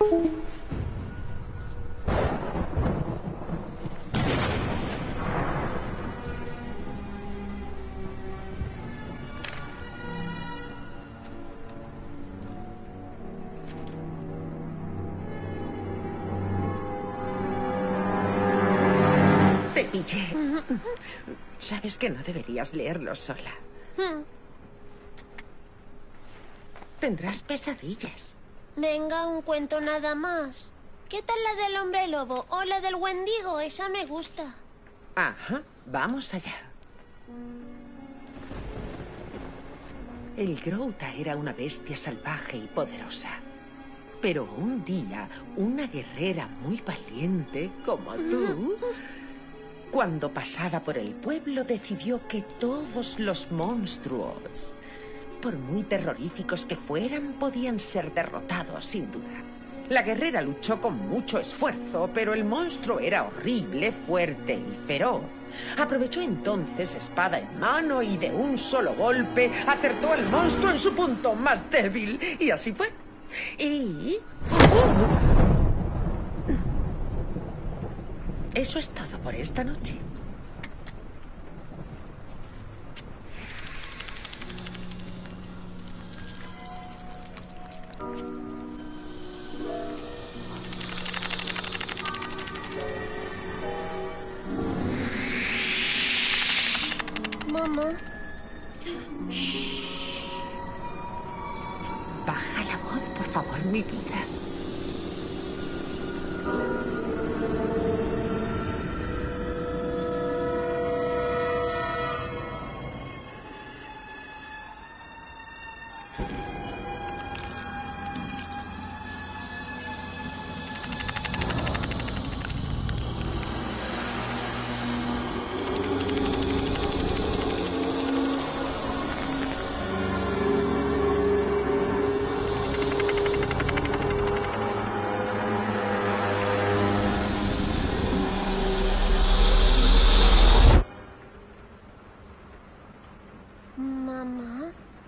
Te pillé. Sabes que no deberías leerlo sola. Tendrás pesadillas. Venga, un cuento nada más. ¿Qué tal la del hombre lobo o la del Wendigo? Esa me gusta. Ajá, vamos allá. El Grouta era una bestia salvaje y poderosa. Pero un día, una guerrera muy valiente, como tú, cuando pasaba por el pueblo, decidió que todos los monstruos, por muy terroríficos que fueran, podían ser derrotados sin duda. La guerrera luchó con mucho esfuerzo, pero el monstruo era horrible, fuerte y feroz. Aprovechó entonces espada en mano y de un solo golpe acertó al monstruo en su punto más débil. Y así fue. Y... Eso es todo por esta noche. Mamá. Baja la voz, por favor, mi vida. Mamá.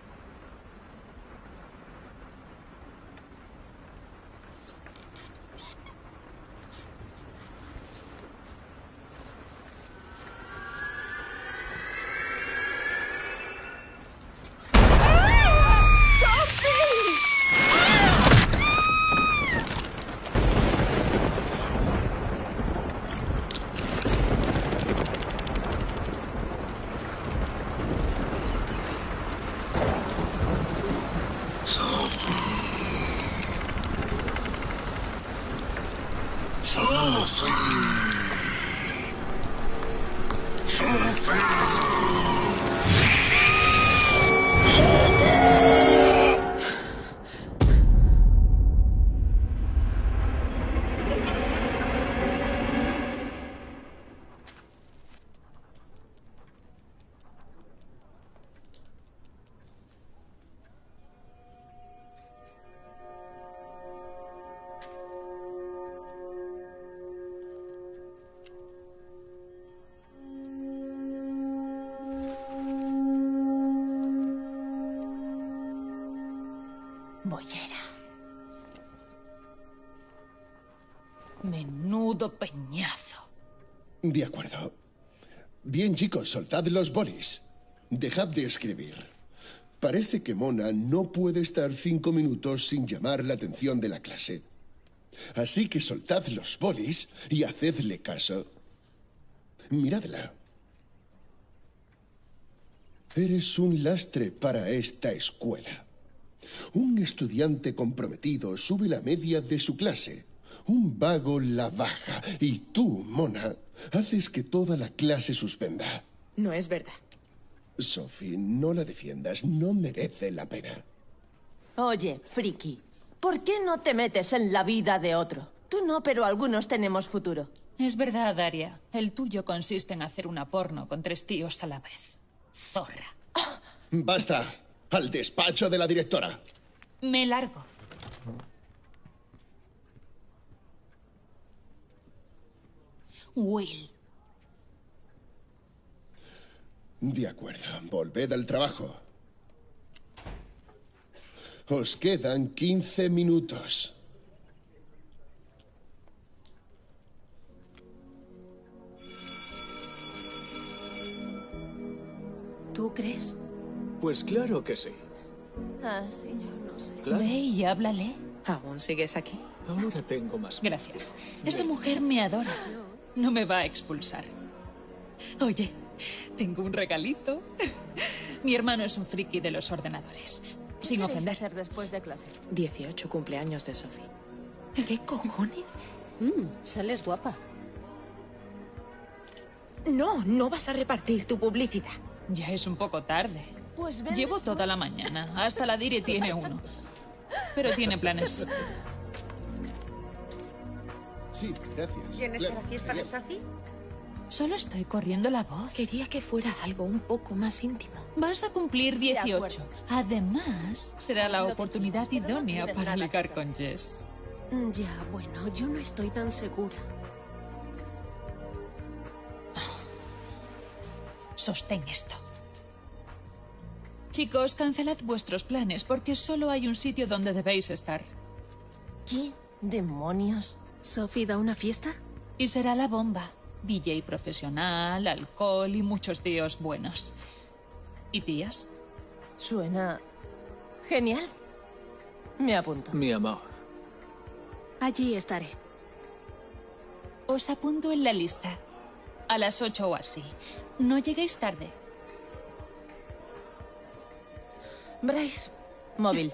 Boyera. Menudo peñazo. De acuerdo. Bien, chicos, soltad los bolis. Dejad de escribir. Parece que Mona no puede estar 5 minutos sin llamar la atención de la clase. Así que soltad los bolis y hacedle caso. Miradla. Eres un lastre para esta escuela. Un estudiante comprometido sube la media de su clase. Un vago la baja. Y tú, Mona, haces que toda la clase suspenda. No es verdad. Sophie, no la defiendas. No merece la pena. Oye, friki, ¿por qué no te metes en la vida de otro? Tú no, pero algunos tenemos futuro. Es verdad, Daria. El tuyo consiste en hacer una porno con 3 tíos a la vez. Zorra. ¡Basta! ¡Al despacho de la directora! Me largo. Will. De acuerdo. Volved al trabajo. Os quedan 15 minutos. ¿Tú crees? Pues claro que sí. Ah, sí, yo no sé. Claro. Ve y háblale. ¿Aún sigues aquí? Ahora tengo más. Gracias. Esa mujer me adora. No me va a expulsar. Oye, tengo un regalito. Mi hermano es un friki de los ordenadores. Sin ¿Qué queréis ofender. hacer después de clase? 18 cumpleaños de Sophie. ¿Qué cojones? Sales guapa. No, no vas a repartir tu publicidad. Ya es un poco tarde. Pues ven Llevo después. toda la mañana. Hasta la Dire tiene uno. Pero tiene planes. Sí, gracias. ¿Tienes Claro, la fiesta de genial. Sophie? Solo estoy corriendo la voz. Quería que fuera algo un poco más íntimo. Vas a cumplir 18. acuerdo. Además, será la Lo que oportunidad quieras, pero no idónea tienes para nada ligar que con Jess. Ya, bueno, yo no estoy tan segura. Sostén esto. Chicos, cancelad vuestros planes porque solo hay un sitio donde debéis estar. ¿Qué demonios? ¿Sophie da una fiesta? Y será la bomba. DJ profesional, alcohol y muchos tíos buenos. ¿Y tías? Suena genial. Me apunto. Mi amor. Allí estaré. Os apunto en la lista. A las 8 o así. No lleguéis tarde. Bryce, móvil.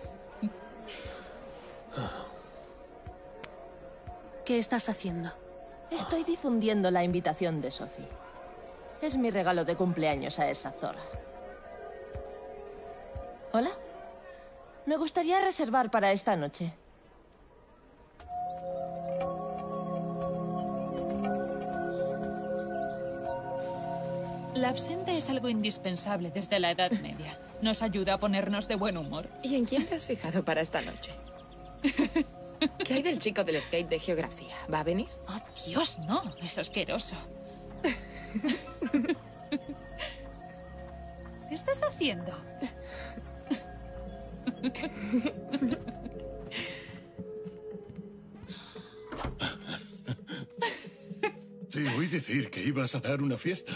¿Qué estás haciendo? Estoy difundiendo la invitación de Sophie. Es mi regalo de cumpleaños a esa zorra. ¿Hola? Me gustaría reservar para esta noche. La absenta es algo indispensable desde la Edad Media. Nos ayuda a ponernos de buen humor. ¿Y en quién te has fijado para esta noche? ¿Qué hay del chico del skate de geografía? ¿Va a venir? ¡Oh, Dios, no! Es asqueroso. ¿Qué estás haciendo? Te oí decir que ibas a dar una fiesta.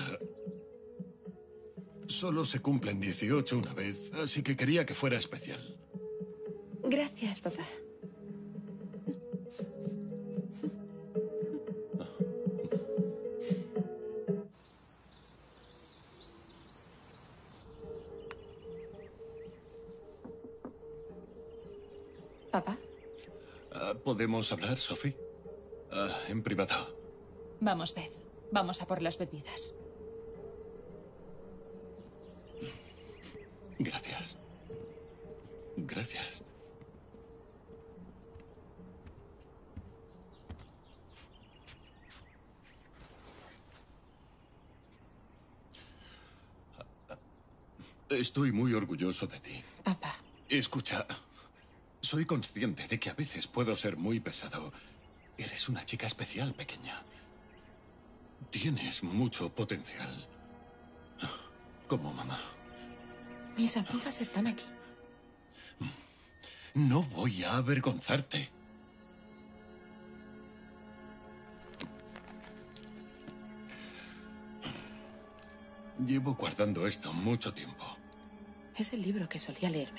Solo se cumplen 18 una vez, así que quería que fuera especial. Gracias, papá. ¿Papá? ¿Podemos hablar, Sophie? En privado. Vamos, Beth. Vamos a por las bebidas. Gracias. Gracias. Estoy muy orgulloso de ti. Papá. Escucha, soy consciente de que a veces puedo ser muy pesado. Eres una chica especial, pequeña. Tienes mucho potencial. Como mamá. Mis amigas están aquí. No voy a avergonzarte. Llevo guardando esto mucho tiempo. Es el libro que solía leerme.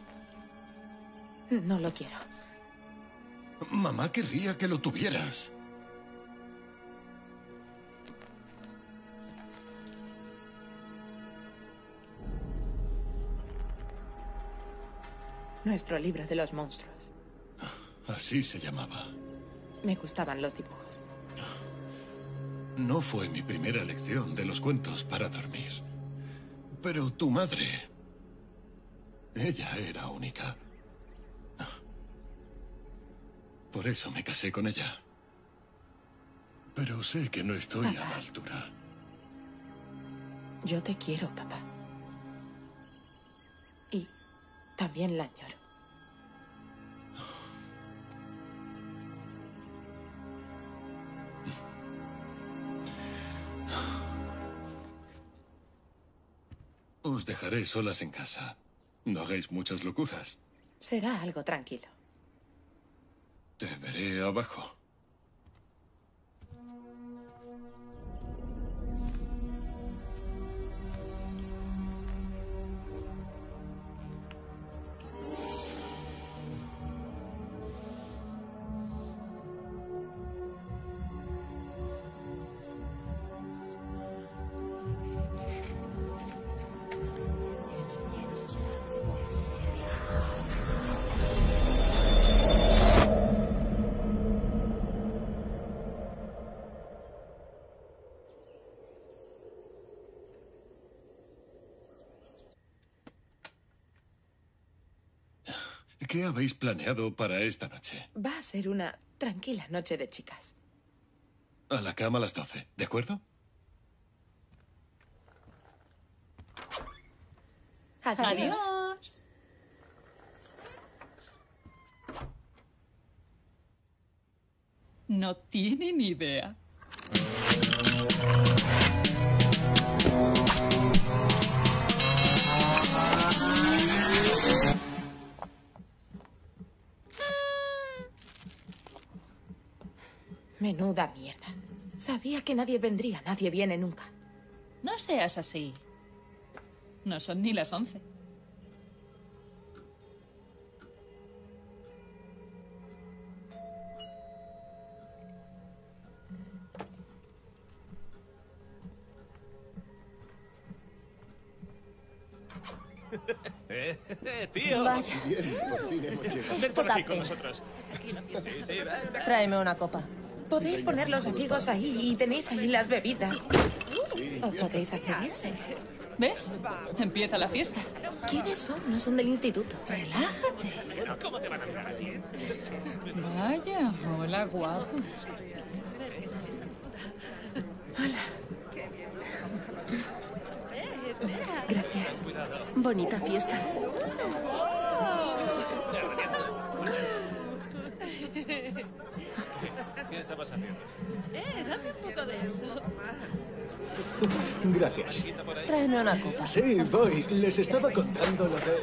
No lo quiero. Mamá querría que lo tuvieras. Nuestro libro de los monstruos. Así se llamaba. Me gustaban los dibujos. No fue mi primera lección de los cuentos para dormir. Pero tu madre... Ella era única. Por eso me casé con ella. Pero sé que no estoy a la altura. Yo te quiero, papá. Y también la añoro. Os dejaré solas en casa. No hagáis muchas locuras. Será algo tranquilo. Te veré abajo. ¿Qué habéis planeado para esta noche? Va a ser una tranquila noche de chicas. A la cama a las 12, ¿de acuerdo? Adiós. No tiene ni idea. Menuda mierda. Sabía que nadie vendría. Nadie viene nunca. No seas así. No son ni las 11. Tío. Vaya. Bien, por fin hemos llegado. Ven por aquí con Tape. nosotros. Sí, sí, ven. Tráeme una copa. Podéis poner los amigos ahí y tenéis ahí las bebidas. ¿O podéis hacer eso? ¿Ves? Empieza la fiesta. ¿Quiénes son? No son del instituto. Relájate. ¿Cómo te van a mirar a ti? Vaya, hola, guapo. Gracias. Bonita fiesta. ¿Qué estabas haciendo? Dame un poco de eso. Gracias. Tráeme una copa. Sí, voy. Les estaba contando lo de...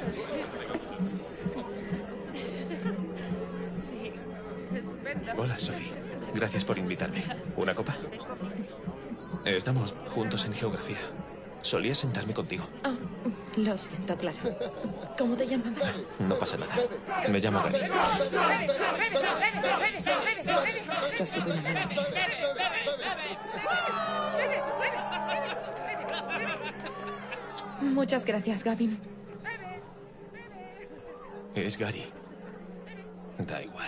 Hola, Sophie. Gracias por invitarme. ¿Una copa? Estamos juntos en geografía. Solía sentarme contigo. Oh, lo siento, claro. ¿Cómo te llamabas? No pasa nada. Me llamo Gary. Esto ha sido una mala idea. Muchas gracias, Gavin. Es Gary. Da igual.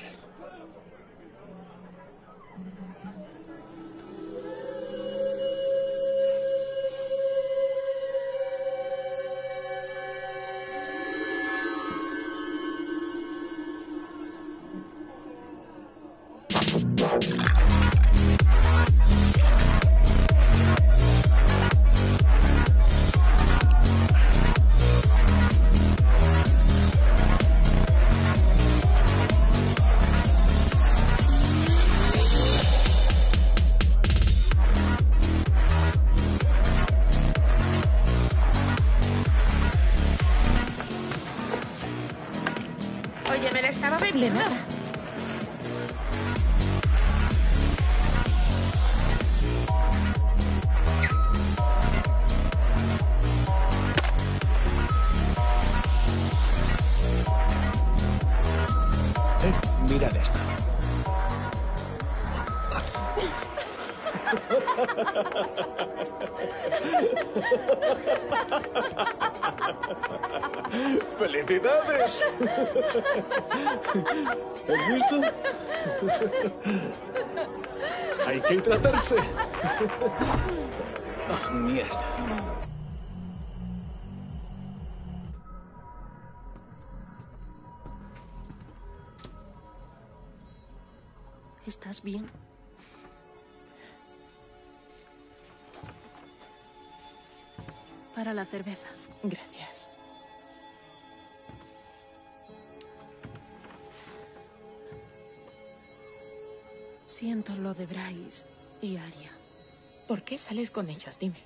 Oye, me la estaba bebiendo. De nada. Mirad esto. ¡Felicidades! ¿Has visto? Hay que hidratarse. Ah, mierda. ¿Estás bien? Para la cerveza. Gracias. Siento lo de Bryce y Aria. ¿Por qué sales con ellos? Dime.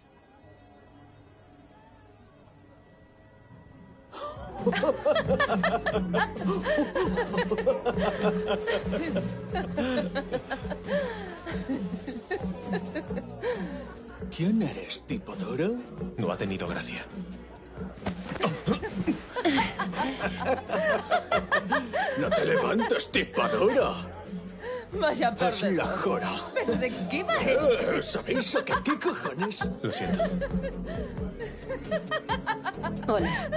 ¿Quién eres, tipo duro? No ha tenido gracia. ¡No te levantes, tipo duro! Vaya Es perdedor. la jora. ¿Pero de qué va esto? ¿Sabéis a qué cojones? Lo siento. Hola.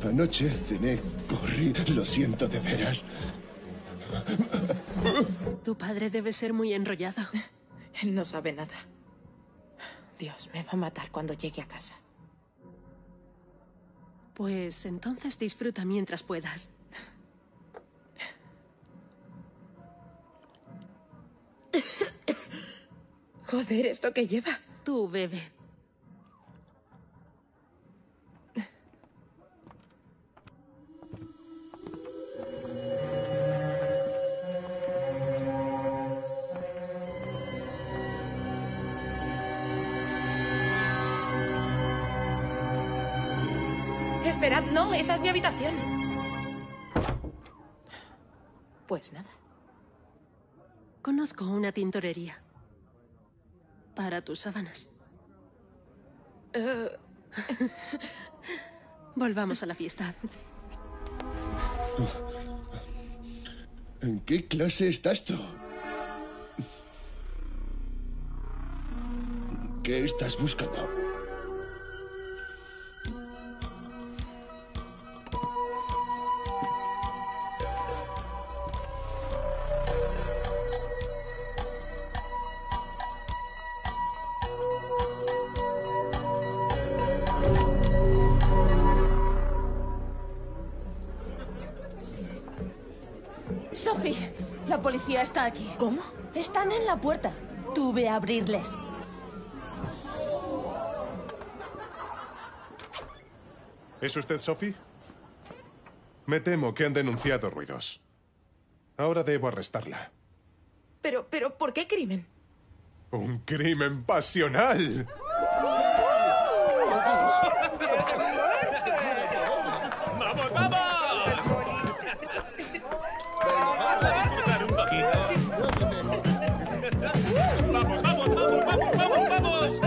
Anoche cené curry. Lo siento de veras. Tu padre debe ser muy enrollado. Él no sabe nada. Dios, me va a matar cuando llegue a casa. Pues entonces disfruta mientras puedas. Joder, ¿esto qué lleva? Tú bebe. Esperad, no, esa es mi habitación. Pues nada. Conozco una tintorería. Para tus sábanas. Volvamos a la fiesta. ¿En qué clase estás tú? ¿Qué estás buscando? Sophie, la policía está aquí. ¿Cómo? Están en la puerta. Tú ve a abrirles. ¿Es usted Sophie? Me temo que han denunciado ruidos. Ahora debo arrestarla. Pero, ¿por qué crimen? ¡Un crimen pasional! ¡Vamos, vamos! Vamos a disfrutar un poquito. ¡Vamos, vamos, vamos, vamos, vamos, vamos!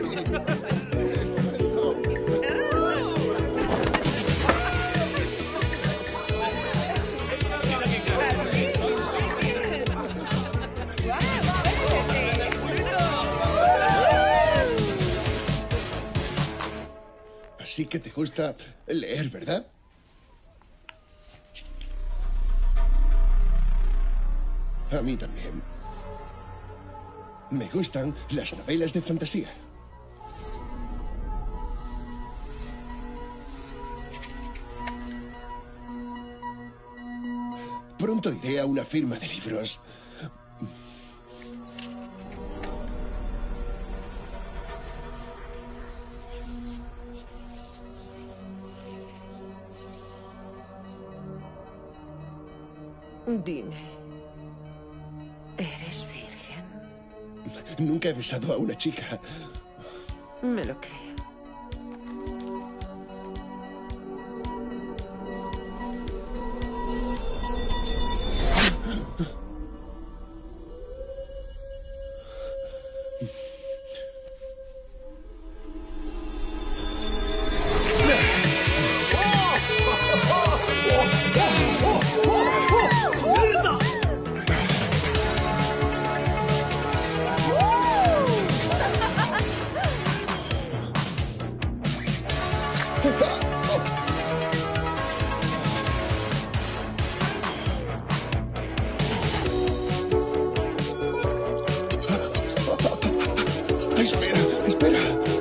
Así que te gusta leer, ¿verdad? A mí también. Me gustan las novelas de fantasía. Pronto iré a una firma de libros. Dime, ¿eres virgen? Nunca he besado a una chica. Me lo creo. Espera, espera.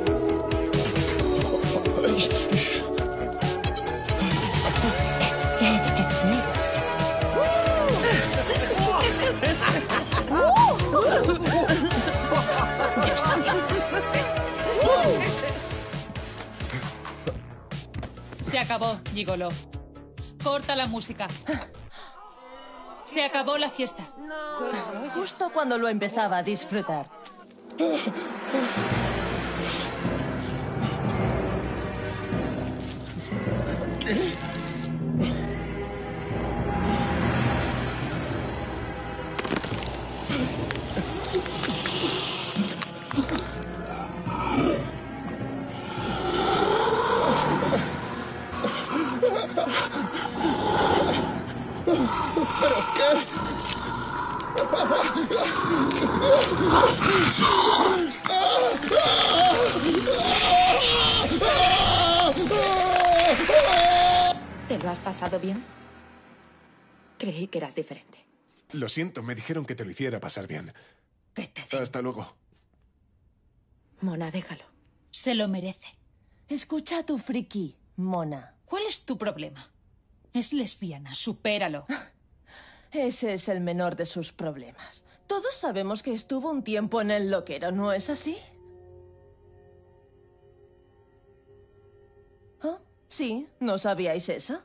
Ya está bien. Se acabó, gigoló. Corta la música. Se acabó la fiesta. Justo cuando lo empezaba a disfrutar. ¿Qué? ¿Pero qué? ¿Te lo has pasado bien? Creí que eras diferente. Lo siento, me dijeron que te lo hiciera pasar bien. ¿Qué te digo? Hasta luego. Mona, déjalo. Se lo merece. Escucha a tu friki, Mona. ¿Cuál es tu problema? Es lesbiana, supéralo. Ese es el menor de sus problemas. Todos sabemos que estuvo un tiempo en el loquero, ¿no es así? ¿Oh? ¿Sí? ¿No sabíais eso?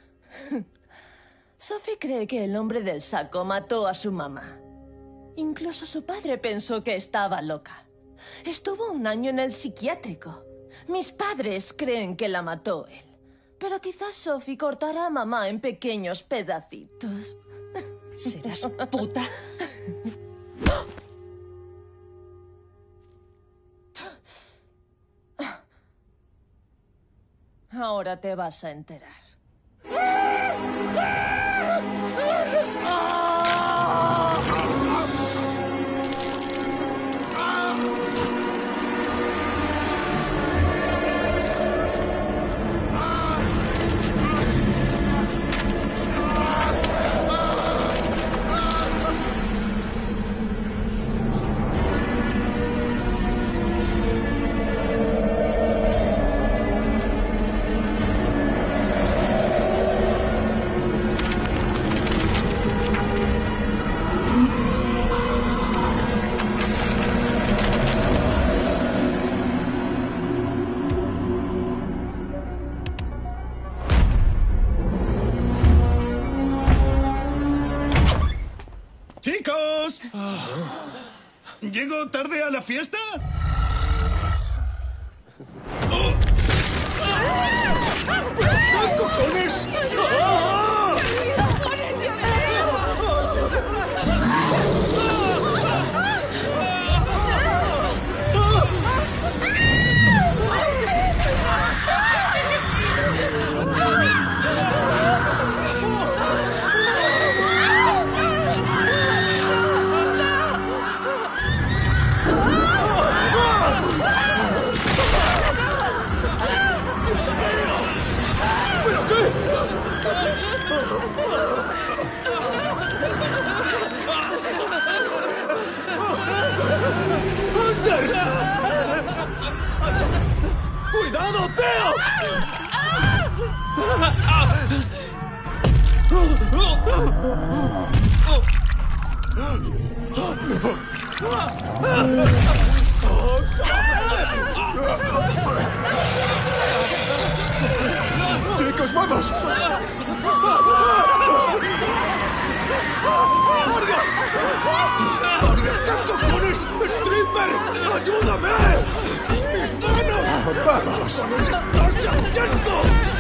Sophie cree que el hombre del saco mató a su mamá. Incluso su padre pensó que estaba loca. Estuvo un año en el psiquiátrico. Mis padres creen que la mató él. Pero quizás Sophie cortará a mamá en pequeños pedacitos. ¿Serás puta? Ahora te vas a enterar. ¡Chicos! ¿Llego tarde a la fiesta? ¿Qué cojones? ¿Pero qué? ¡Anders! ¡Cuidado, Theo! ¡Chicos, vamos! ¡Arga! ¿Qué cojones? ¡Stripper! ¡Ayúdame! ¡Mis manos! ¡Vamos! ¡Nos estás haciendo!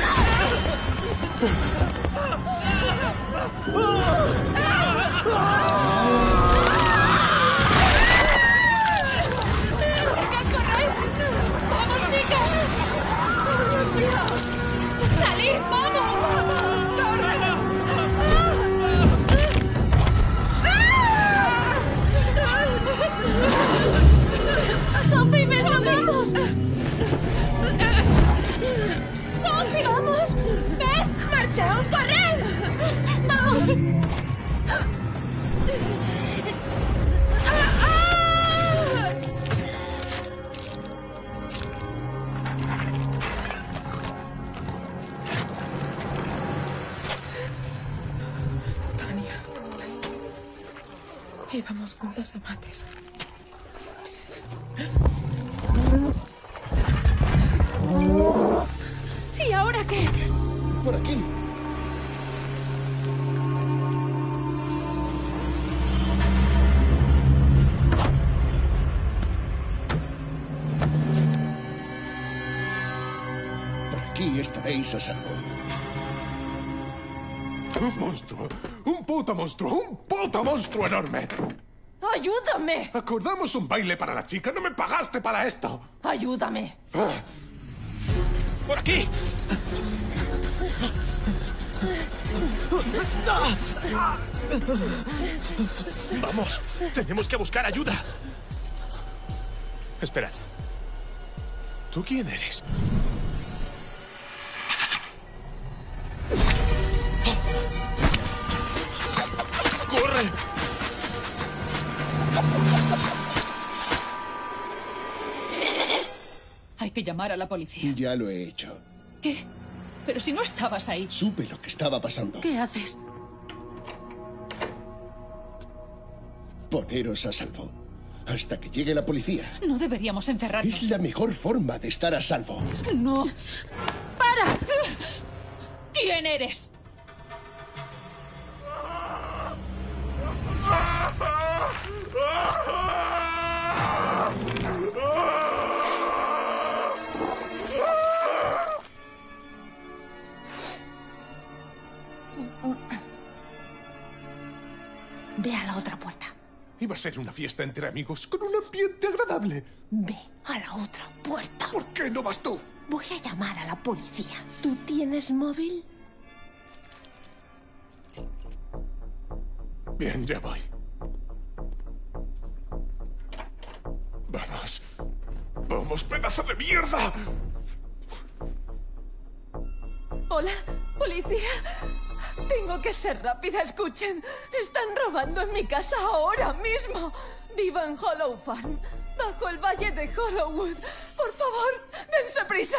¡Chicas, corred! ¡Vamos, chicas! ¡Salid, vamos! ¡Sophie, venga, vamos! ¡Sophie! ¡Vamos! ¡Ven! ¡Marchaos, corred! ¡Vamos! Tania. Íbamos juntas a mates. ¿Y ahora qué? Por aquí. Por aquí estaréis a salvo. ¡Un monstruo! ¡Un puto monstruo! ¡Un puto monstruo enorme! ¡Ayúdame! Acordamos un baile para la chica. ¡No me pagaste para esto! ¡Ayúdame! ¡Por aquí! ¡Vamos! ¡Tenemos que buscar ayuda! Esperad. ¿Tú quién eres? que llamar a la policía. Ya lo he hecho. ¿Qué? Pero si no estabas ahí. Supe lo que estaba pasando. ¿Qué haces? Poneros a salvo. Hasta que llegue la policía. No deberíamos encerrarnos. Es la mejor forma de estar a salvo. No. ¡Para! ¿Quién eres? Ve a la otra puerta. Iba a ser una fiesta entre amigos con un ambiente agradable. Ve a la otra puerta. ¿Por qué no vas tú? Voy a llamar a la policía. ¿Tú tienes móvil? Bien, ya voy. Vamos. ¡Vamos, pedazo de mierda! Hola, policía. Tengo que ser rápida, escuchen. Están robando en mi casa ahora mismo. Vivo en Hollow Farm, bajo el valle de Hollowwood. Por favor, dense prisa.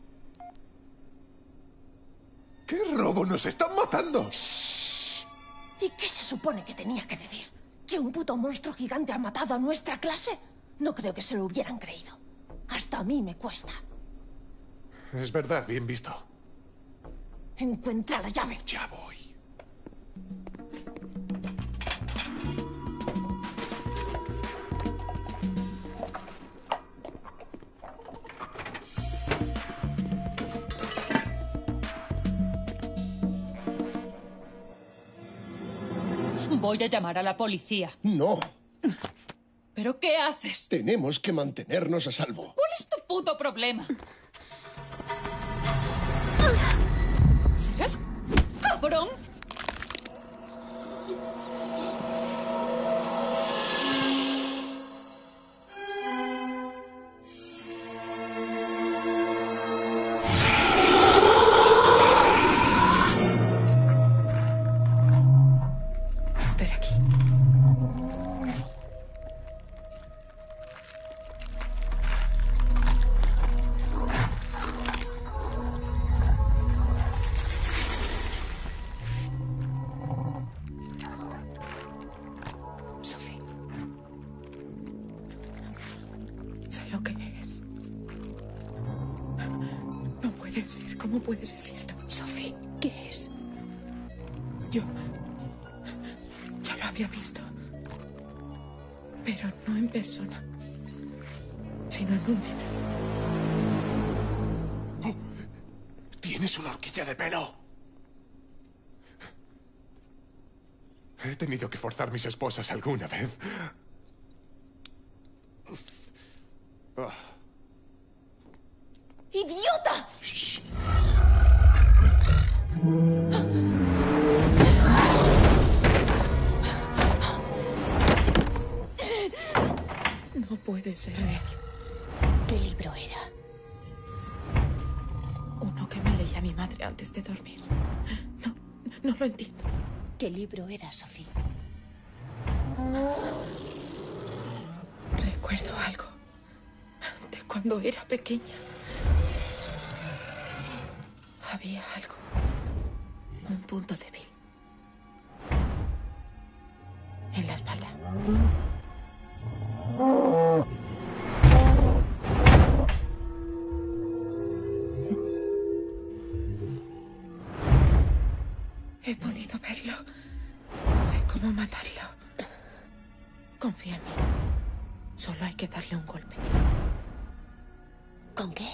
¿Qué robo? ¡Nos están matando! ¿Y qué se supone que tenía que decir? ¿Que un puto monstruo gigante ha matado a nuestra clase? No creo que se lo hubieran creído. Hasta a mí me cuesta. Es verdad, bien visto. Encuentra la llave. Ya voy. Voy a llamar a la policía. No. ¿Pero qué haces? Tenemos que mantenernos a salvo. ¿Cuál es tu puto problema? ¿Serás cabrón? Espera aquí. Sophie. Sé lo que es. No puede ser. ¿Cómo puede ser cierto? Sophie, ¿qué es? Yo lo había visto. Pero no en persona. Sino en un libro. ¿Tienes una horquilla de pelo? He tenido que forzar mis esposas alguna vez. ¡Idiota! Shh. No puede ser él. ¿Qué libro era? Uno que me leía mi madre antes de dormir. No lo entiendo. ¿Qué libro era, Sophie? Recuerdo algo de cuando era pequeña. Había algo. Un punto débil. En la espalda. He podido verlo. Sé cómo matarlo. Confía en mí. Solo hay que darle un golpe. ¿Con qué?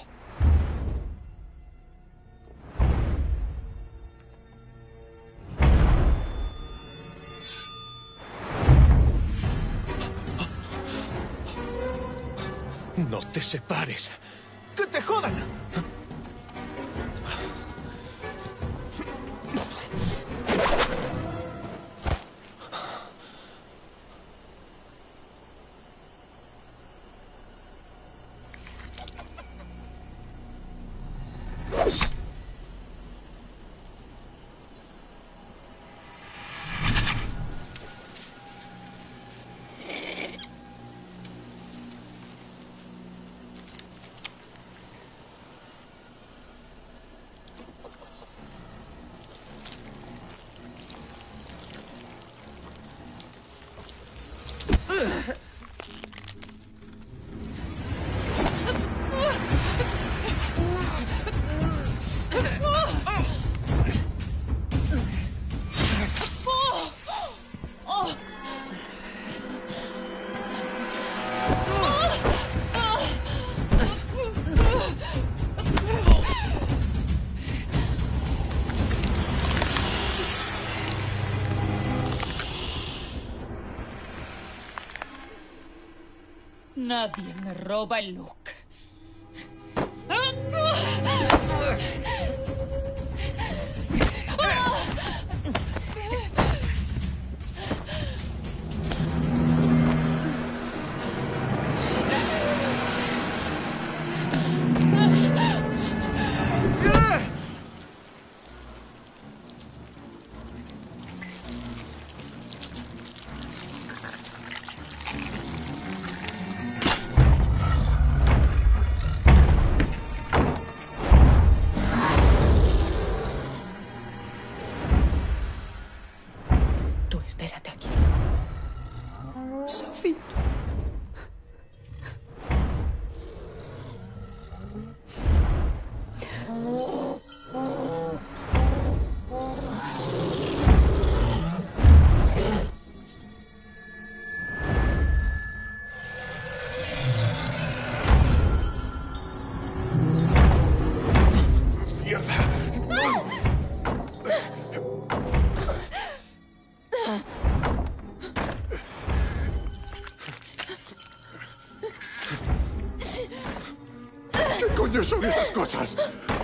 No te separes. ¡Que te jodan! Nadie me roba el look. Tú espérate aquí. Sophie. ¡Mierda! ¿Qué coño son estas cosas?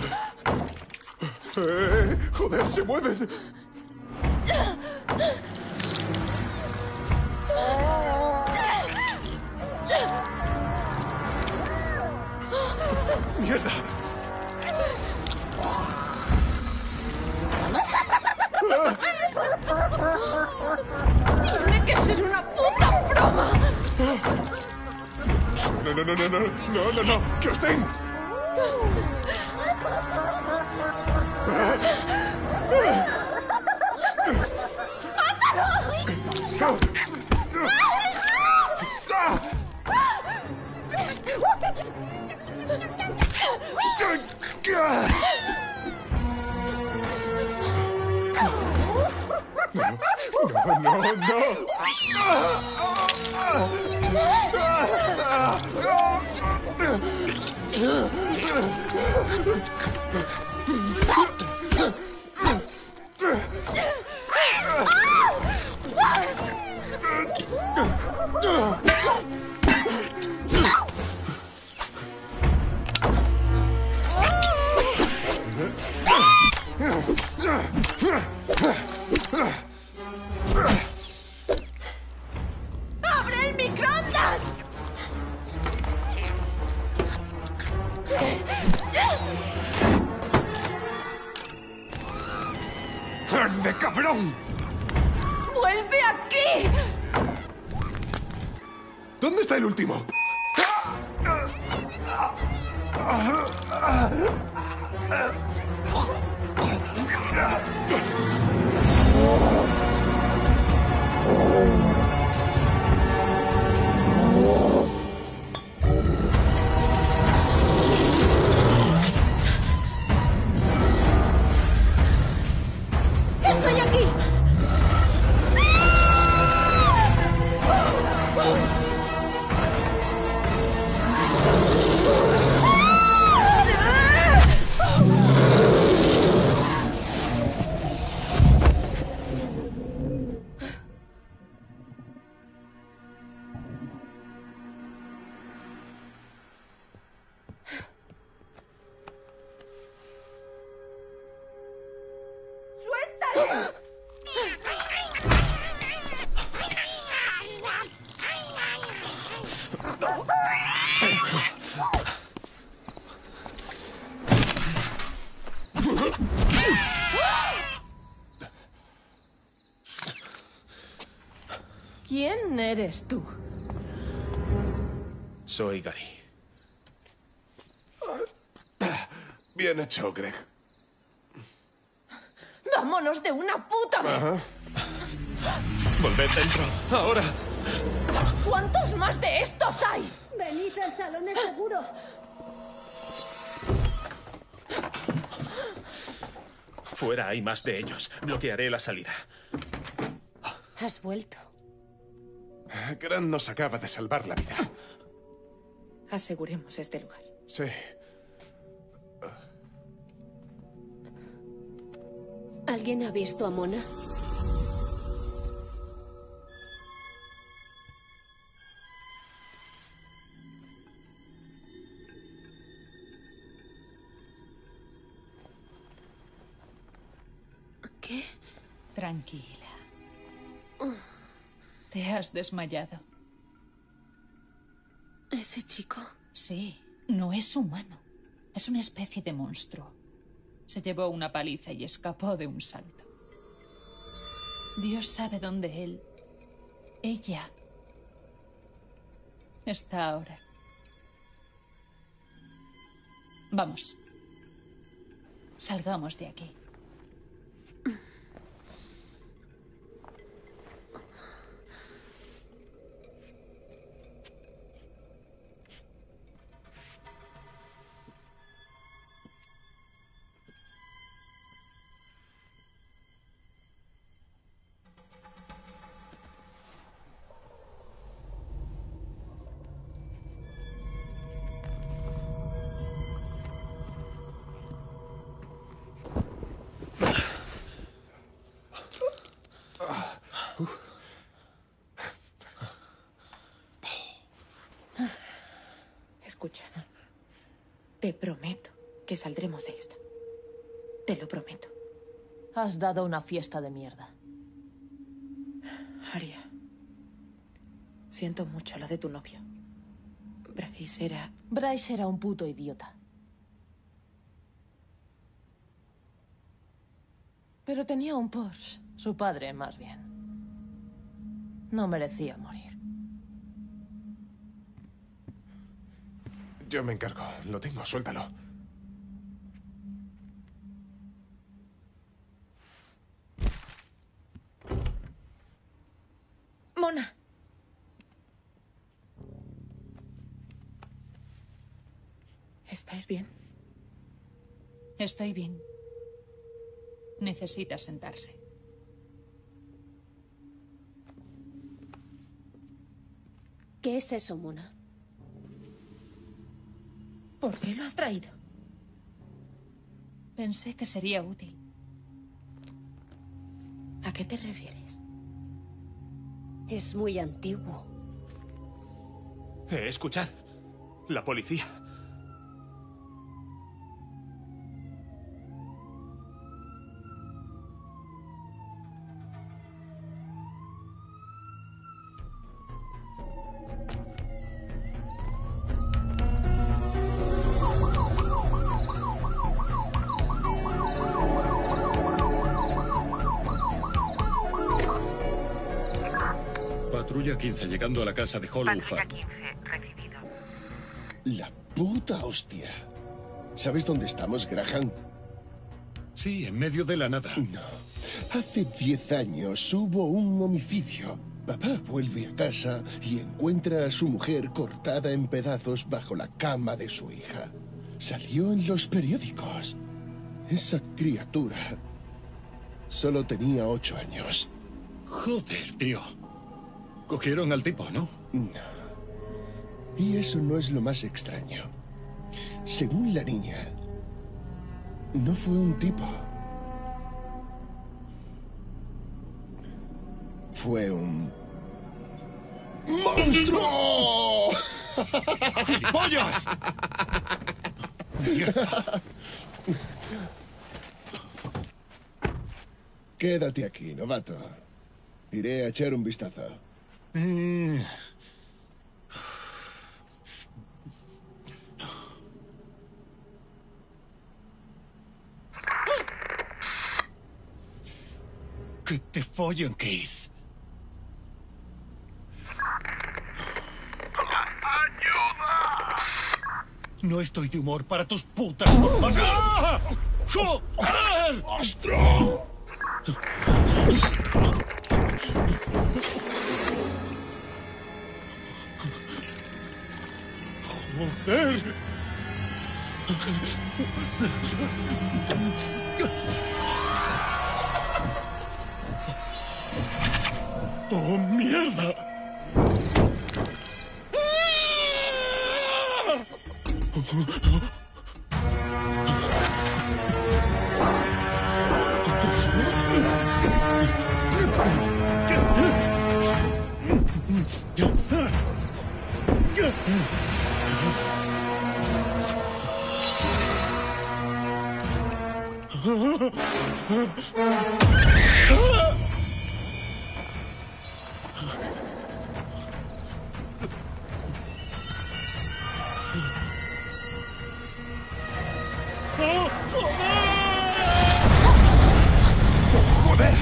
¡Joder, se mueven! ¡Mierda! Tiene que ser una puta broma. No, que os den. ¡Abre el microondas! ¡Arde, cabrón! ¡Vuelve aquí! ¿Dónde está el último? ¡Estoy aquí! ¿Quién eres tú? Soy Gary. Bien hecho, Greg. ¡Vámonos de una puta vez! Volved dentro, ahora. ¿Cuántos más de estos hay? Venid, el salón es seguro. Fuera hay más de ellos. Bloquearé la salida. Has vuelto. Grant nos acaba de salvar la vida. Aseguremos este lugar. Sí. ¿Alguien ha visto a Mona? ¿Qué? Tranquila. Te has desmayado. ¿Ese chico? Sí, no es humano. Es una especie de monstruo. Se llevó una paliza y escapó de un salto. Dios sabe dónde ella está ahora. Vamos. Salgamos de aquí. Escucha, te prometo que saldremos de esta. Te lo prometo. Has dado una fiesta de mierda. Arya, siento mucho lo de tu novio. Bryce era un puto idiota. Pero tenía un Porsche. Su padre, más bien. No merecía morir. Yo me encargo. Lo tengo, suéltalo. ¡Mona! ¿Estáis bien? Estoy bien. Necesita sentarse. ¿Qué es eso, Mona? ¿Por qué lo has traído? Pensé que sería útil. ¿A qué te refieres? Es muy antiguo. Escuchad. La policía. Patrulla 15, llegando a la casa de Hollow Farm. 15, recibido. La puta hostia. ¿Sabes dónde estamos, Graham? Sí, en medio de la nada. No. Hace 10 años hubo un homicidio. Papá vuelve a casa y encuentra a su mujer cortada en pedazos bajo la cama de su hija. Salió en los periódicos. Esa criatura solo tenía 8 años. Joder, tío. Cogieron al tipo, ¿no? No. Y eso no es lo más extraño. Según la niña, no fue un tipo. Fue un... ¡monstruo! ¡Gilipollas! ¡Mierda! Quédate aquí, novato. Iré a echar un vistazo. ¡Que te follen, Keith! ¡Ayuda! No estoy de humor para tus putas formas. ¡Ah! ¡Joder! ¡Monstruo! ¡Joder! ¡Oh, mierda! ¡Joder!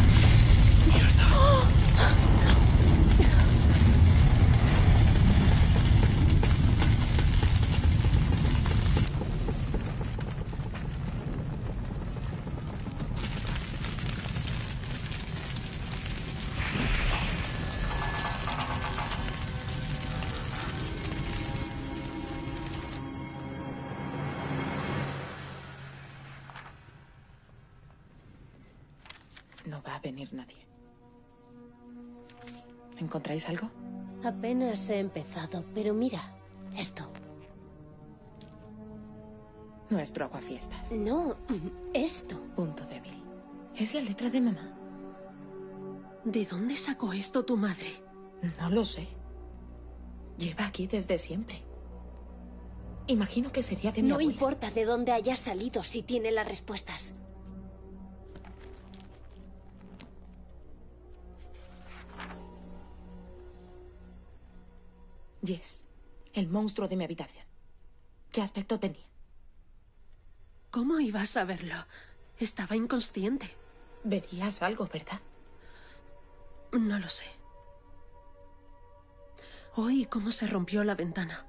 No va a venir nadie. ¿Encontráis algo? Apenas he empezado, pero mira, esto. Nuestro aguafiestas. No, esto. Punto débil. Es la letra de mamá. ¿De dónde sacó esto tu madre? No lo sé. Lleva aquí desde siempre. Imagino que sería de mi No abuela. importa de dónde haya salido si tiene las respuestas. Jess, el monstruo de mi habitación. ¿Qué aspecto tenía? ¿Cómo ibas a verlo? Estaba inconsciente. Verías algo, ¿verdad? No lo sé. Oí cómo se rompió la ventana.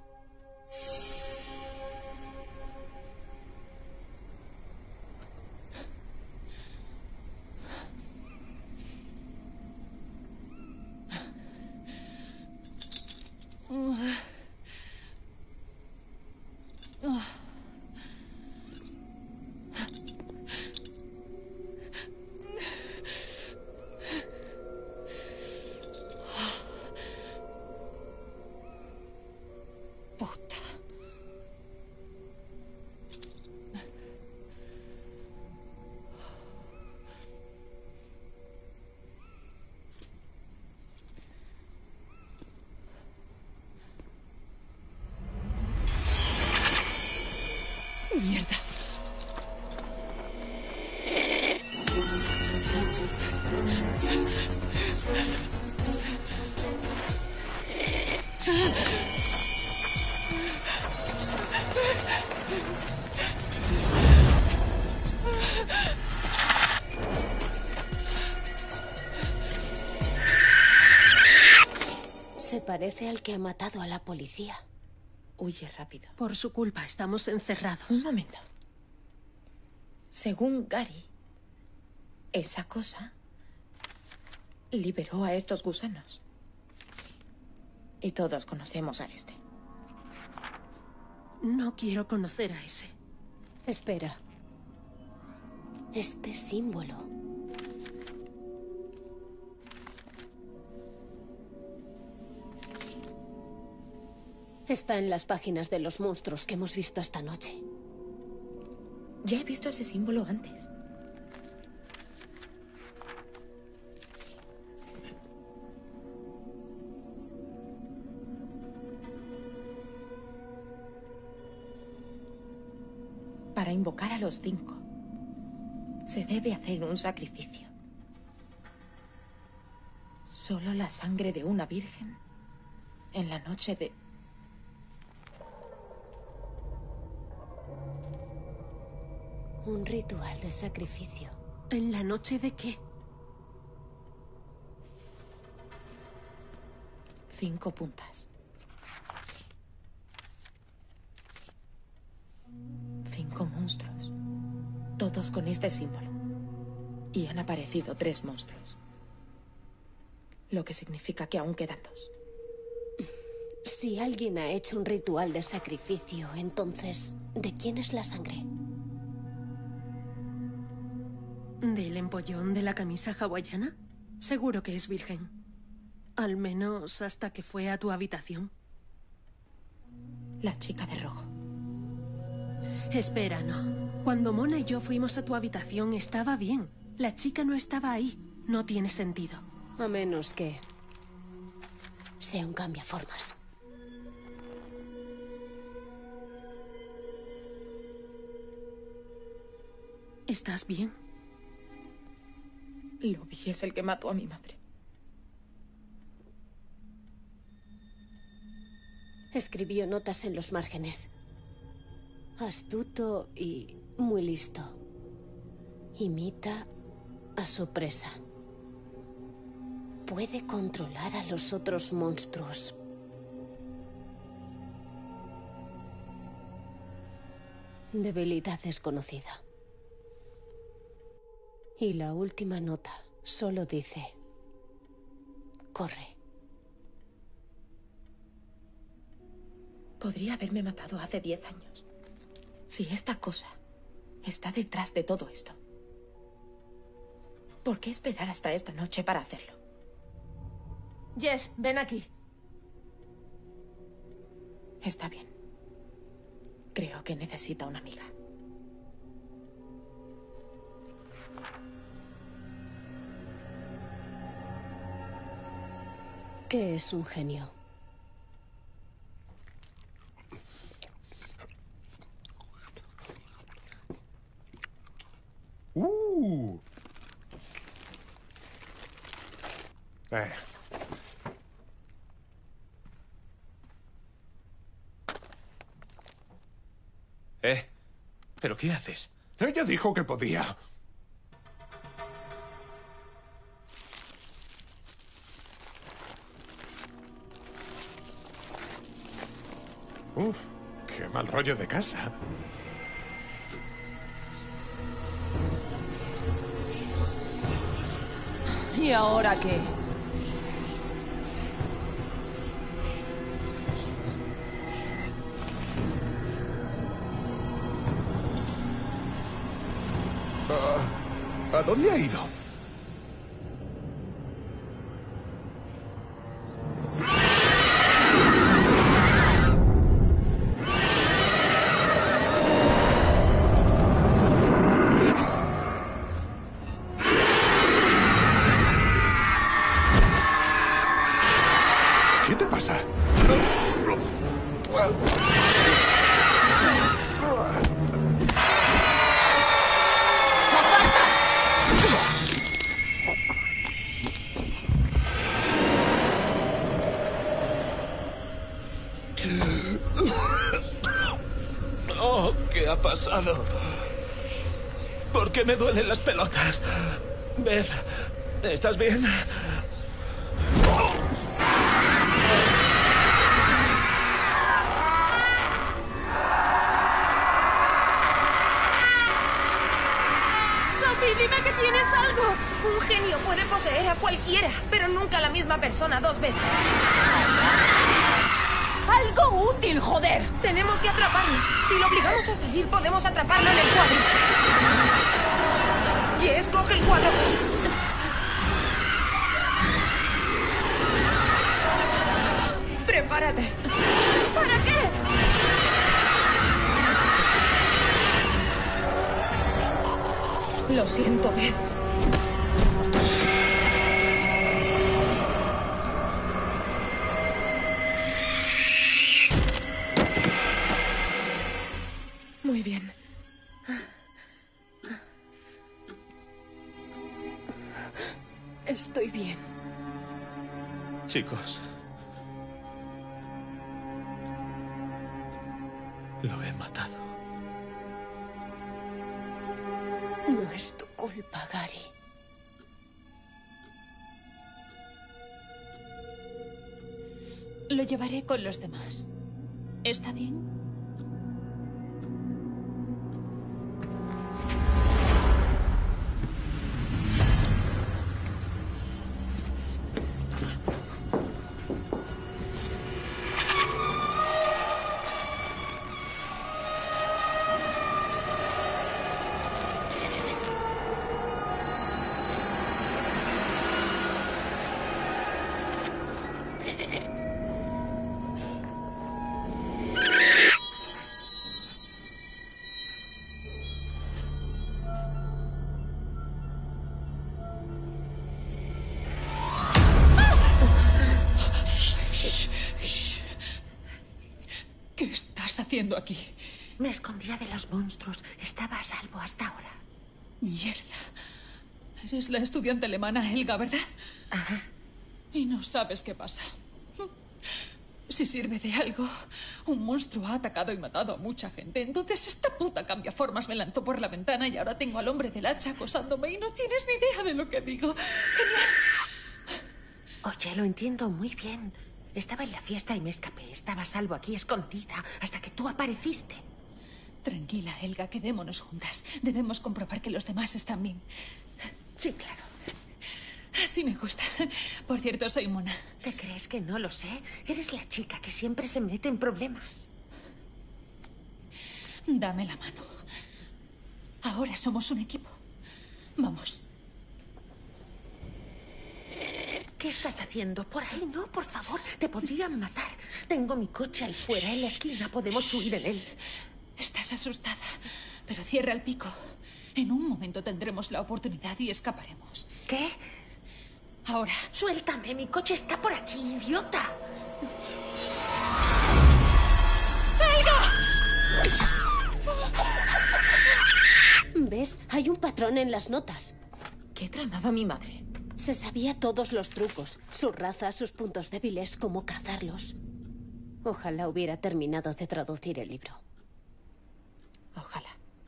Puta. Mierda. Se parece al que ha matado a la policía. Huye rápido. Por su culpa estamos encerrados. Un momento. Según Gary, esa cosa liberó a estos gusanos. Y todos conocemos a este. No quiero conocer a ese. Espera. Este símbolo. Está en las páginas de los monstruos que hemos visto esta noche. Ya he visto ese símbolo antes. Para invocar a los 5, se debe hacer un sacrificio. Solo la sangre de una virgen en la noche de... Un ritual de sacrificio. ¿En la noche de qué? 5 puntas. 5 monstruos. Todos con este símbolo. Y han aparecido 3 monstruos. Lo que significa que aún quedan 2. Si alguien ha hecho un ritual de sacrificio, entonces, ¿de quién es la sangre? ¿Del empollón de la camisa hawaiana? Seguro que es virgen. Al menos hasta que fue a tu habitación. La chica de rojo. Espera, no. Cuando Mona y yo fuimos a tu habitación estaba bien. La chica no estaba ahí. No tiene sentido. A menos que sea un cambiaformas. ¿Estás bien? Lobby es el que mató a mi madre. Escribió notas en los márgenes. Astuto y muy listo. Imita a su presa. Puede controlar a los otros monstruos. Debilidad desconocida. Y la última nota solo dice: corre. Podría haberme matado hace 10 años. Si esta cosa está detrás de todo esto, ¿por qué esperar hasta esta noche para hacerlo? Jess, ven aquí. Está bien. Creo que necesita una amiga. ¿Qué es un genio? ¿Pero qué haces? Ella dijo que podía. Qué mal rollo de casa. ¿Y ahora qué? ¿A dónde ha ido? ¿Qué te pasa? Oh, ¿qué ha pasado? ¿Por qué me duelen las pelotas? Beth, ¿estás bien? Sophie, dime que tienes algo. Un genio puede poseer a cualquiera, pero nunca a la misma persona 2 veces. ¡Algo útil, joder! Tenemos que atraparlo. Si lo obligamos a salir, podemos atraparlo en el cuadro. Jess, coge el cuadro. Prepárate. ¿Para qué? Lo siento, Beth. Muy bien. Estoy bien. Chicos. Lo he matado. No es tu culpa, Gary. Lo llevaré con los demás. ¿Está bien? ¿Qué estás haciendo aquí? Me escondía de los monstruos. Estaba a salvo hasta ahora. Mierda. Eres la estudiante alemana Helga, ¿verdad? Ajá. Y no sabes qué pasa. Si sirve de algo, un monstruo ha atacado y matado a mucha gente. Entonces esta puta cambiaformas me lanzó por la ventana y ahora tengo al hombre del hacha acosándome y no tienes ni idea de lo que digo. Genial. Oye, lo entiendo muy bien. Estaba en la fiesta y me escapé. Estaba a salvo aquí escondida hasta que tú apareciste. Tranquila, Helga, quedémonos juntas. Debemos comprobar que los demás están bien. Sí, claro. Así me gusta. Por cierto, soy Mona. ¿Te crees que no lo sé? Eres la chica que siempre se mete en problemas. Dame la mano. Ahora somos un equipo. Vamos. ¿Qué estás haciendo? Por ahí no, por favor. Te podrían matar. Tengo mi coche ahí fuera, en la esquina. Podemos huir en él. Estás asustada, pero cierra el pico. En un momento tendremos la oportunidad y escaparemos. ¿Qué? Ahora. Suéltame, mi coche está por aquí, idiota. ¿Ves? Hay un patrón en las notas. ¿Qué tramaba mi madre? Se sabía todos los trucos, su raza, sus puntos débiles, cómo cazarlos. Ojalá hubiera terminado de traducir el libro. Ojalá.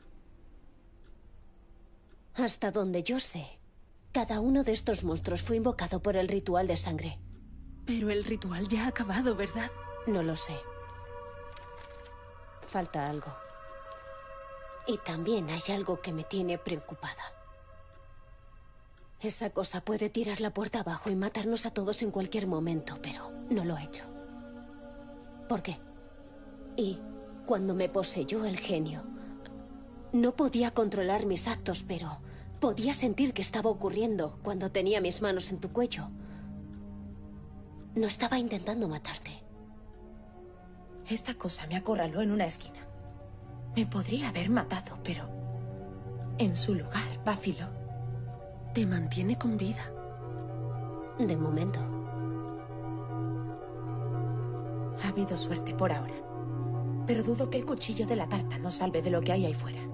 Hasta donde yo sé, cada uno de estos monstruos fue invocado por el ritual de sangre. Pero el ritual ya ha acabado, ¿verdad? No lo sé. Falta algo. Y también hay algo que me tiene preocupada. Esa cosa puede tirar la puerta abajo y matarnos a todos en cualquier momento, pero no lo ha hecho. ¿Por qué? Y cuando me poseyó el genio, no podía controlar mis actos, pero podía sentir que estaba ocurriendo cuando tenía mis manos en tu cuello. No estaba intentando matarte. Esta cosa me acorraló en una esquina. Me podría haber matado, pero en su lugar vaciló. Te mantiene con vida. De momento. Ha habido suerte por ahora. Pero dudo que el cuchillo de la tarta nos salve de lo que hay ahí fuera.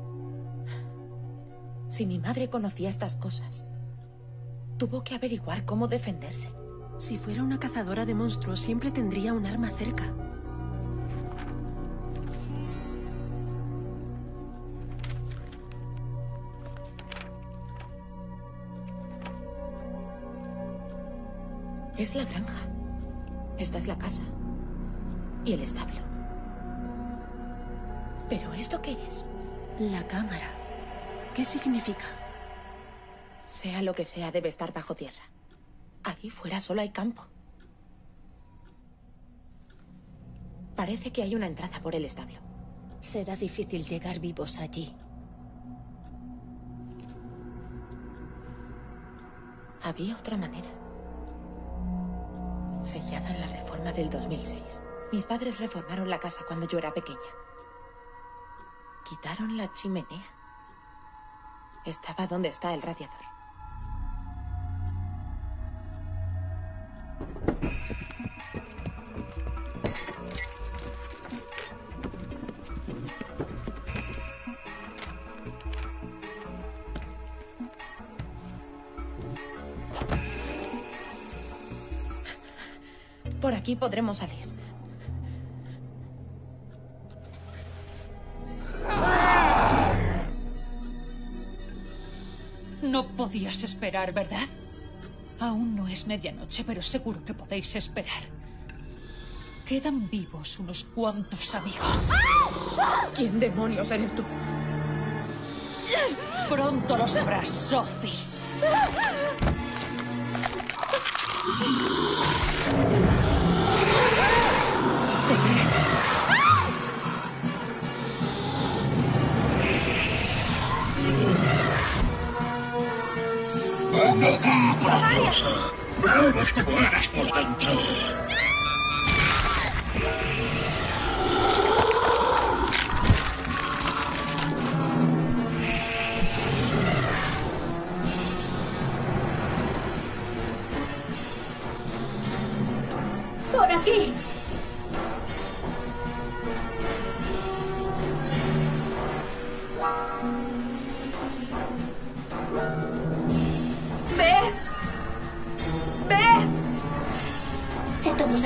Si mi madre conocía estas cosas, tuvo que averiguar cómo defenderse. Si fuera una cazadora de monstruos, siempre tendría un arma cerca. Es la granja. Esta es la casa. Y el establo. ¿Pero esto qué es? La cámara. ¿Qué significa? Sea lo que sea, debe estar bajo tierra. Ahí fuera solo hay campo. Parece que hay una entrada por el establo. Será difícil llegar vivos allí. Había otra manera. Sellada en la reforma del 2006. Mis padres reformaron la casa cuando yo era pequeña. Quitaron la chimenea. Estaba donde está el radiador. Por aquí podremos salir. No podías esperar, ¿verdad? Aún no es medianoche, pero seguro que podéis esperar. Quedan vivos unos cuantos amigos. ¿Quién demonios eres tú? Pronto lo sabrás, Sophie. Veamos cómo eres por dentro. ¡Por aquí!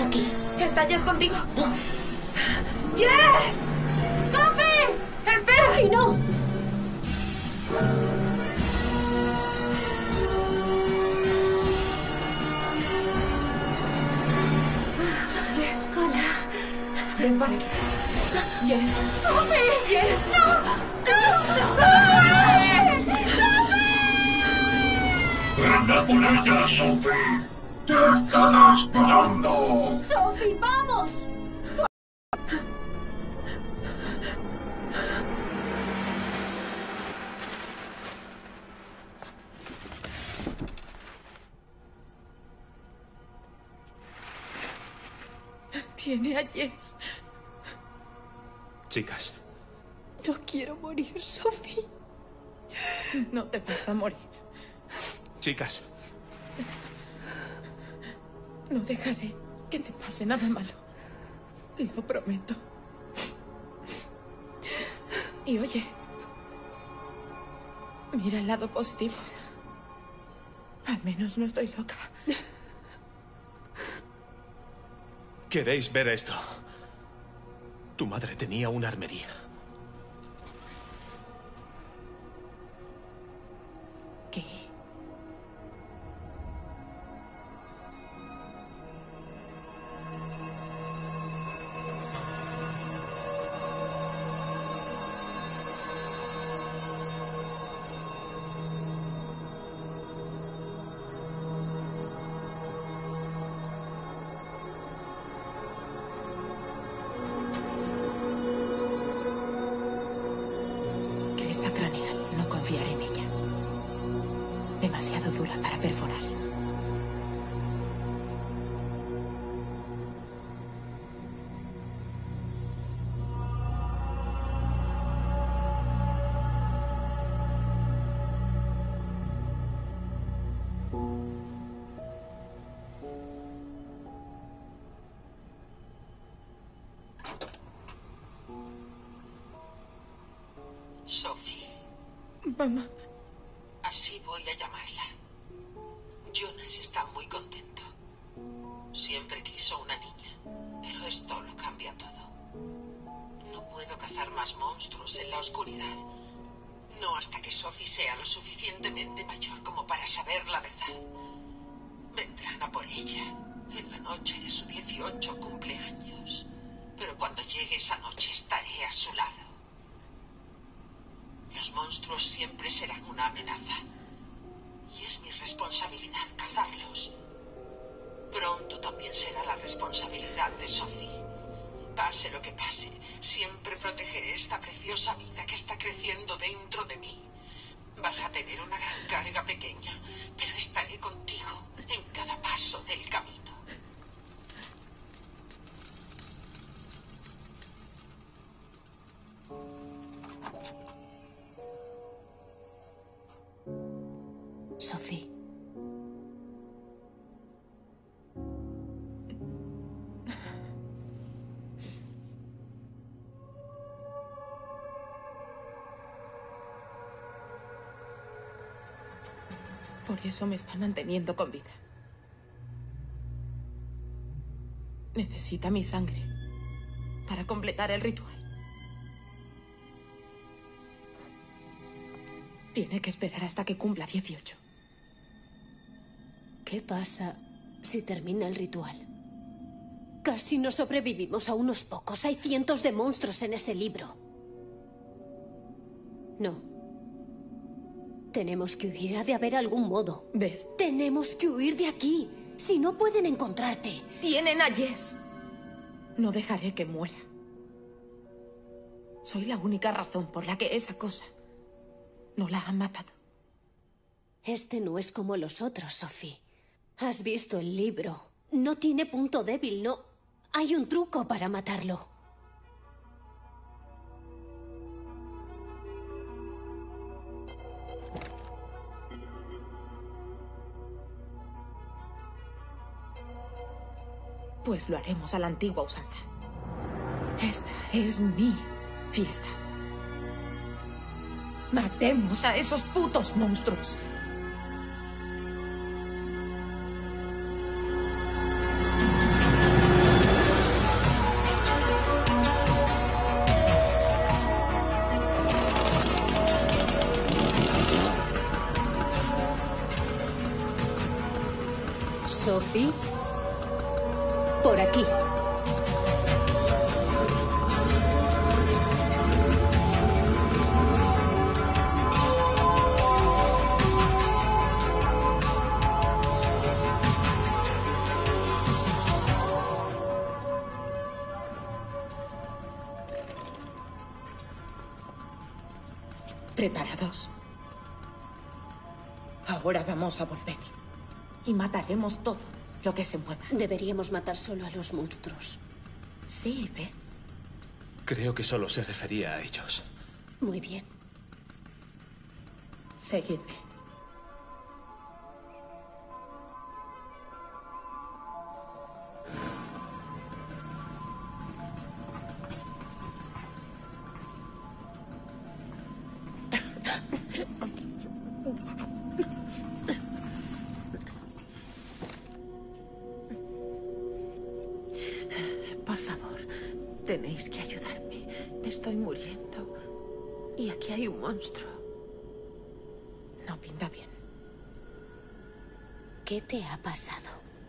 aquí? ¿Está Jess contigo? No. ¡Jess! ¡Sophie! ¡Espera! ¡Sophie, no! Jess. Hola. Ven por aquí. Jess. ¡Sophie! Jess. ¡No! ¡No! ¡Sophie! ¡Ven a por ella, Sophie! ¡Te están esperando! ¡Sophie, vamos! Tiene a Jess. Chicas, No quiero morir, Sophie. No te vas a morir. chicas. No dejaré que te pase nada malo. Lo prometo. Y oye, mira el lado positivo. Al menos no estoy loca. ¿Queréis ver esto? Tu madre tenía una armería. ¿Qué? Cresta craneal. No confiar en ella. Demasiado dura para perforar. Sophie, Mamá. así voy a llamarla. Jonas está muy contento. Siempre quiso una niña, pero esto lo cambia todo. No puedo cazar más monstruos en la oscuridad. No hasta que Sophie sea lo suficientemente mayor como para saber la verdad. Vendrán a por ella en la noche de su 18 cumpleaños. Pero cuando llegue esa noche estaré a su lado. Los monstruos siempre serán una amenaza. Y es mi responsabilidad cazarlos. Pronto también será la responsabilidad de Sophie. Pase lo que pase, siempre protegeré esta preciosa vida que está creciendo dentro de mí. Vas a tener una gran carga pequeña, pero estaré contigo en cada paso del camino. Sophie. Por eso me está manteniendo con vida. Necesita mi sangre para completar el ritual. Tiene que esperar hasta que cumpla 18. ¿Qué pasa si termina el ritual? Casi no sobrevivimos a unos pocos. Hay cientos de monstruos en ese libro. No. Tenemos que huir. Ha de haber algún modo. ¿Ves? Tenemos que huir de aquí. Si no pueden encontrarte. Tienen a Jess. No dejaré que muera. Soy la única razón por la que esa cosa no la han matado. Este no es como los otros, Sophie. Has visto el libro. No tiene punto débil, no. Hay un truco para matarlo. Pues lo haremos a la antigua usanza. Esta es mi fiesta. Matemos a esos putos monstruos. Sophie, por aquí. ¿Preparados? Ahora vamos a volver. Y mataremos todo lo que se mueva. Deberíamos matar solo a los monstruos. Sí, Beth. Creo que solo se refería a ellos. Muy bien. Seguidme. Por favor, tenéis que ayudarme. Me estoy muriendo. Y aquí hay un monstruo. No pinta bien. ¿Qué te ha pasado?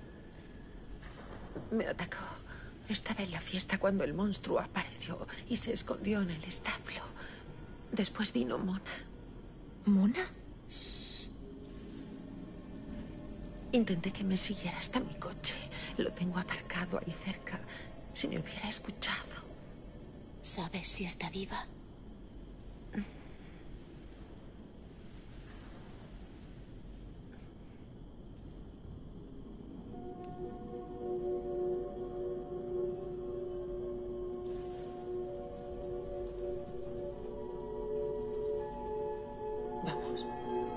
Me atacó. Estaba en la fiesta cuando el monstruo apareció y se escondió en el establo. Después vino Mona. ¿Mona? Shh. Intenté que me siguiera hasta mi coche. Lo tengo aparcado ahí cerca. Si me hubiera escuchado. ¿Sabes si está viva? Vamos.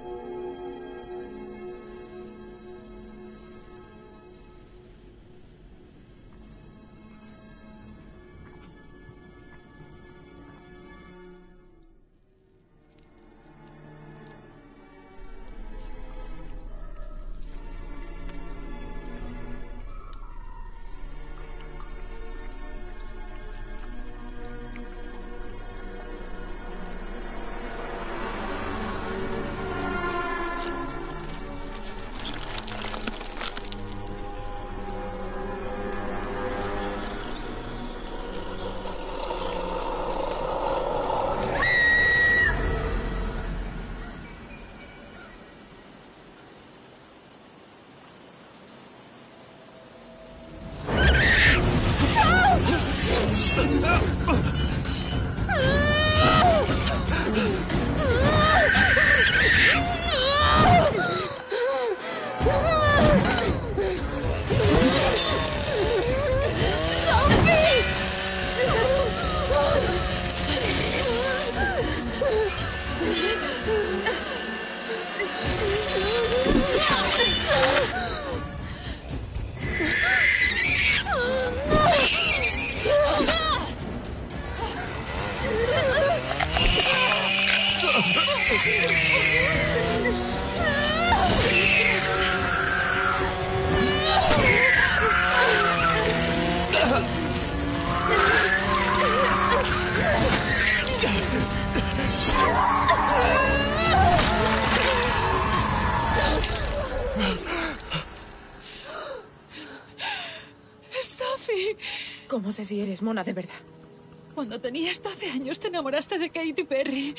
Sophie. ¿Cómo sé si eres Mona de verdad? Cuando tenías 12 años te enamoraste de Katy Perry.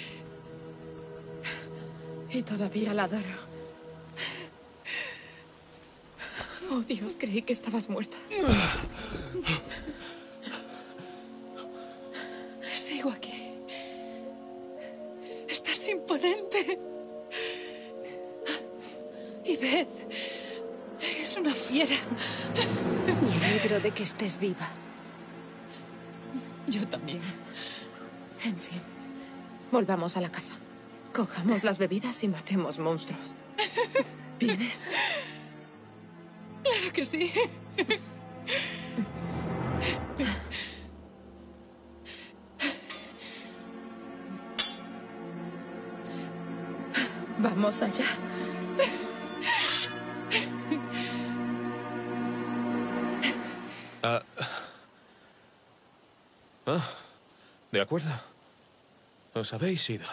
Y todavía la adoro. Oh, Dios, creí que estabas muerta. Sigo aquí. Estás imponente. Y Beth, eres una fiera. Me alegro de que estés viva. Yo también. En fin, volvamos a la casa. Cojamos las bebidas y matemos monstruos. ¿Vienes? Claro que sí. Vamos allá. De acuerdo. Os habéis ido.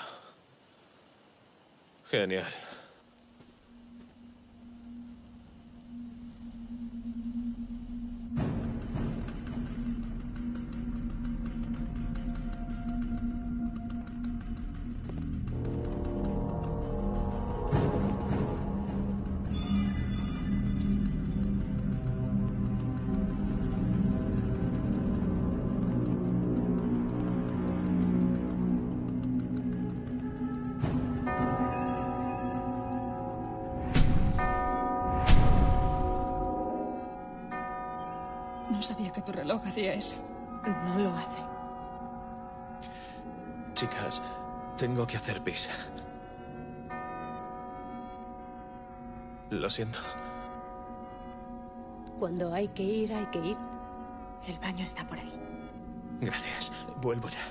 Genial. No sabía que tu reloj hacía eso. No lo hace. Chicas, tengo que hacer pis. Lo siento. Cuando hay que ir, hay que ir. El baño está por ahí. Gracias. Vuelvo ya.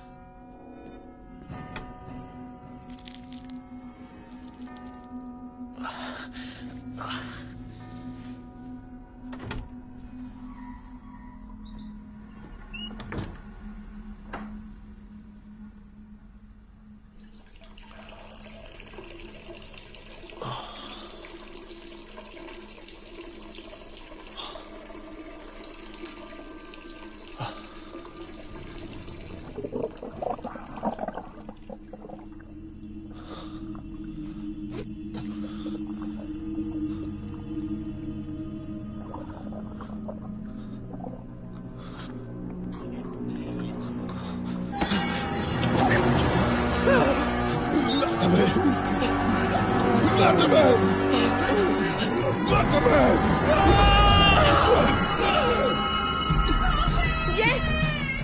¡Yes!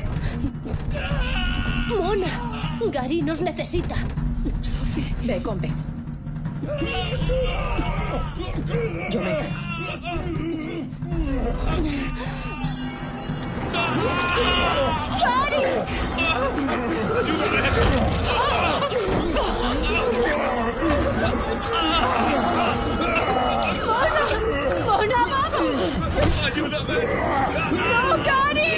¡Mona! Gary nos necesita. Sophie, ve con Beth. Yo me encargo. ¡Gary! ¡Mona, vamos! ¡Ayúdame! ¡No, Gary!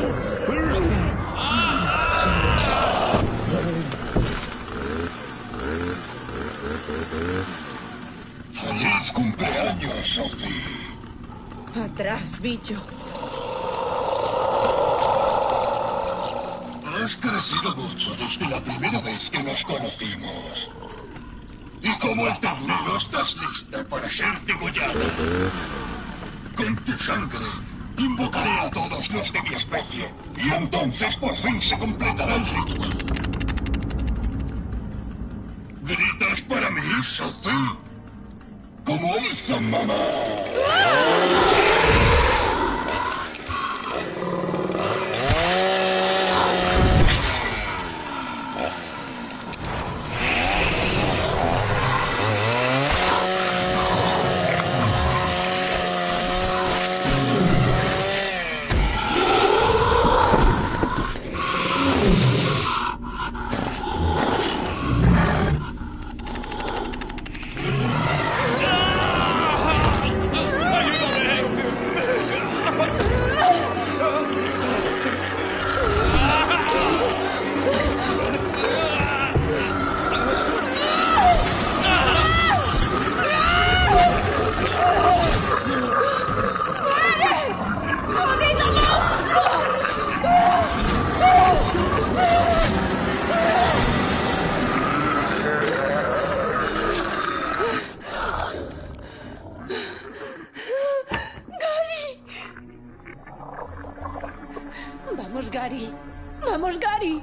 ¡Feliz cumpleaños, Sophie! Atrás, bicho. Has crecido mucho desde la primera vez que nos conocimos. Y como el ternero estás lista para ser degollada. Con tu sangre invocaré a todos los de mi especie. Y entonces por fin se completará el ritual. ¿Gritas para mí, Sophie? Como hizo mamá. Vamos, Gary. Vamos, Gary.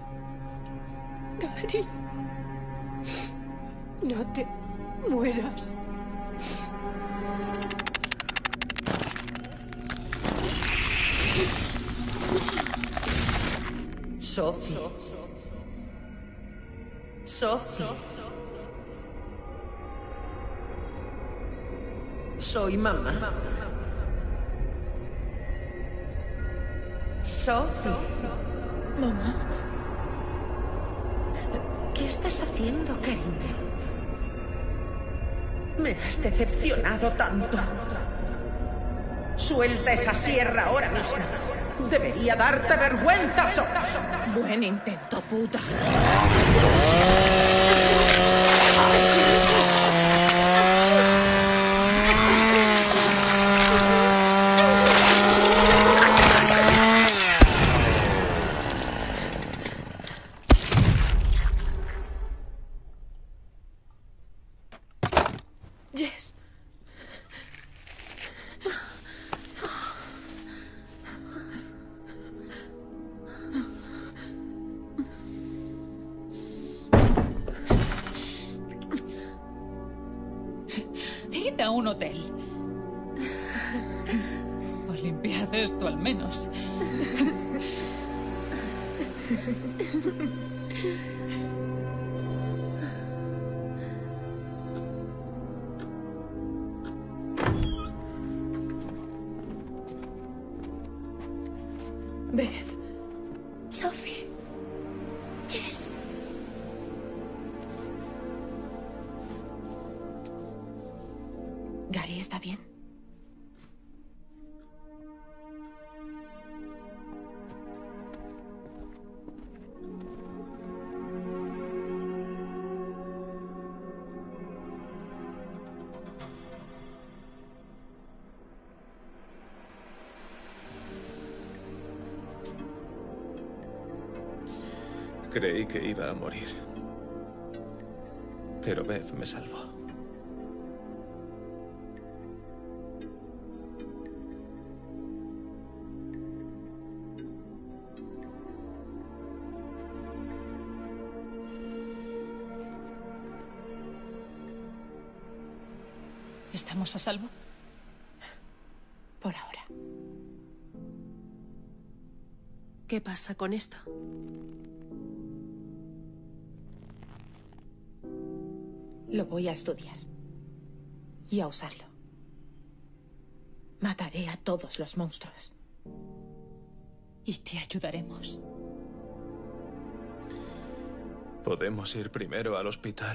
Gary. No te mueras. Sophie. Sophie. Soy mamá. Sophie. Mamá. ¿Qué estás haciendo, cariño? Me has decepcionado tanto. Suelta esa sierra ahora mismo. Debería darte vergüenza, Sophie. Buen intento, puta. Jess. Id a un hotel. Olimpiada. baloncesto, al menos. Beth. Sophie. Jess. ¿Gary está bien? Creí que iba a morir. Pero Beth me salvó. ¿Estamos a salvo? Por ahora. ¿Qué pasa con esto? Lo voy a estudiar. Y a usarlo. Mataré a todos los monstruos. Y te ayudaremos. Podemos ir primero al hospital.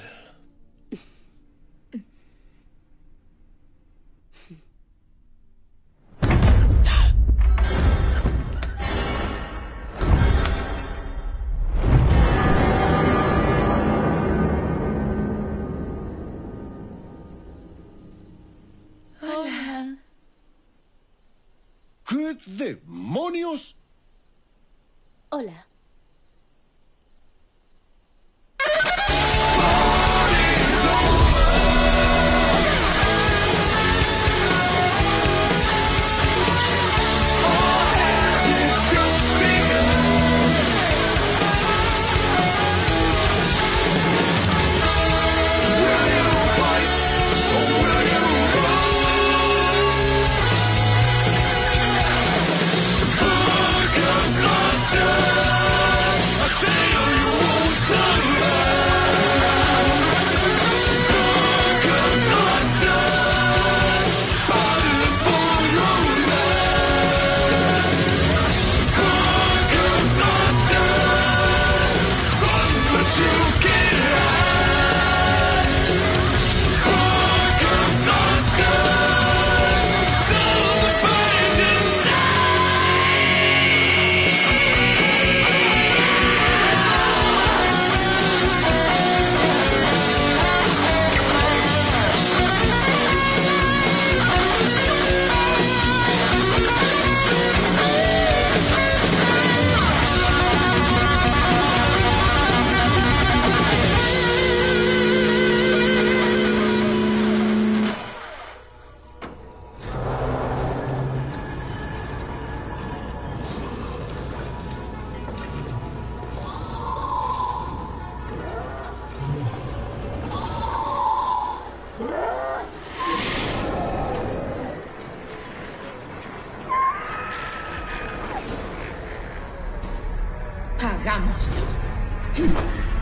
¿Qué demonios? Hola. Hagámoslo.